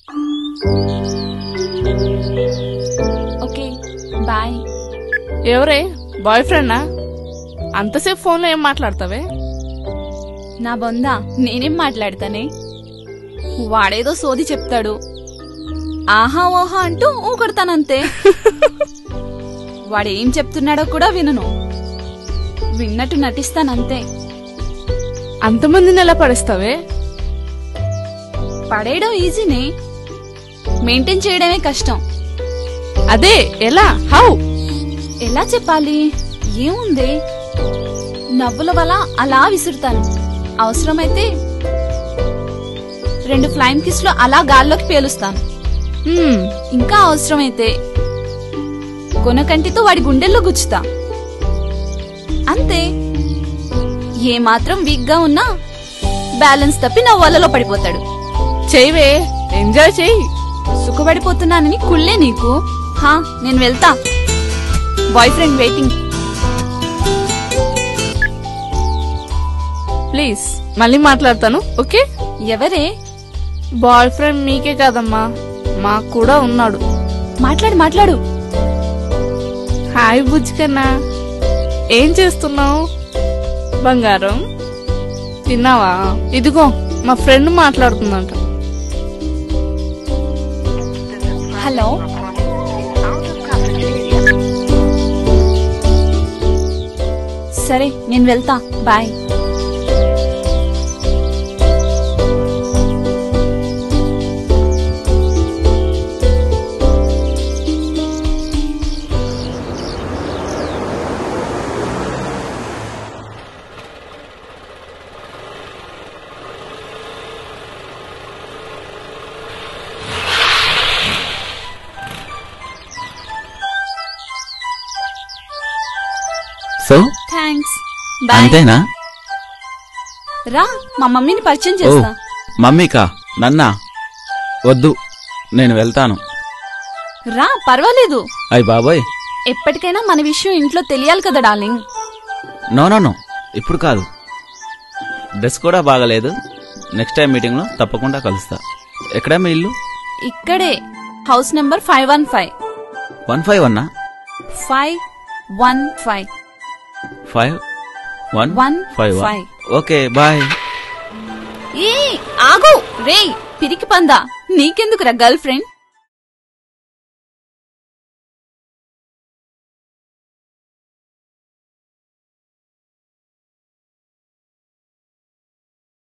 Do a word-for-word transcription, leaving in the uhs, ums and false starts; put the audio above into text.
Okay bye. ఎవరే bye ఫ్రెండా? అంతసేపు ఫోన్లో ఏం మాట్లాడతావే? నా బొందా నేనేం మాట్లాడతానే? వాడేదో సోది చెప్తాడు, ఆహా ఓహా అంటూ ఊకొడతానంతే. వాడేం చెప్తున్నాడో కూడా వినను, విన్నట్టు నటిస్తానంతే. అంతమందిని ఎలా పడేస్తావే? పడేయడం ఈజీనే, మెయింటైన్ చేయడమే కష్టం. అదే ఎలా? హౌ? ఎలా చెప్పాలి? ఏముంది, నవ్వుల వల్ల అలా విసురుతాను. అవసరమైతే రెండు ఫ్లైమ్ కిస్ లో అలా గాల్లోకి పేలుస్తాను. ఇంకా అవసరమైతే కొనకంటితో వాడి గుండెల్లో గుచ్చుతా. అంతే. ఏ మాత్రం వీక్ గా ఉన్నా బ్యాలెన్స్ తప్పి నా వలలో పడిపోతాడు. చెయ్యవే, ఎంజాయ్ చెయ్యి. సుఖపడిపోతున్నానని కుళ్ళే నీకు? హా, నేను వెళ్తా. Boy friend waiting. ప్లీజ్ మళ్ళీ మాట్లాడతాను, ఓకే? ఎవరే? బాయ్ ఫ్రెండ్ మీకే కాదమ్మా, మాకు కూడా ఉన్నాడు. మాట్లాడు మాట్లాడు. హాయ్ బుజ్జికన్నా, ఏం చేస్తున్నావు? బంగారం తిన్నావా? ఇదిగో మా ఫ్రెండ్ మాట్లాడుతుందంట. హలో. సరే నేను వెళ్తా, బాయ్. So thanks. అంతేనా? రా, మా మమ్మీని పరిచయం చేస్తా. మమ్మీకా? నన్నా? వద్దు, నేను వెళ్తాను. రా, పర్వాలేదు. అయ్ బాబోయ్, ఎప్పటికైనా మన విషయం ఇంట్లో తెలియాలి కదా డార్లింగ్. నో నో నో, ఇప్పుడు కాదు. డ్రెస్ కూడా బాగలేదు. నెక్స్ట్ టైం మీటింగ్ లో తప్పకుండా కలుస్తా. ఎక్కడా మీ ఇల్లు? ఇక్కడే, house number five one five. One five వన్నా? Five one five. Five one one five. Five. Okay bye. ఏ ఆగు రే, పిరికి పందా, నీకెందుకురా గర్ల్ ఫ్రెండ్?